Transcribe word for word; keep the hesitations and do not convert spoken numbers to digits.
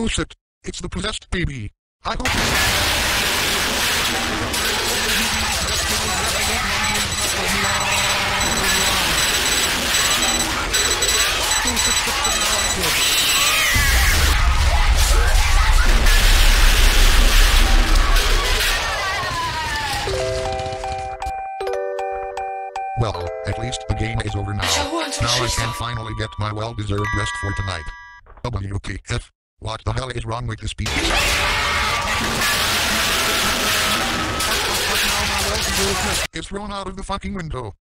Oh shit. It's the possessed baby. I hope... Well, at least the game is over now. Now I can finally get my well-deserved rest for tonight. W T F? What the hell is wrong with this people? It's thrown out of the fucking window.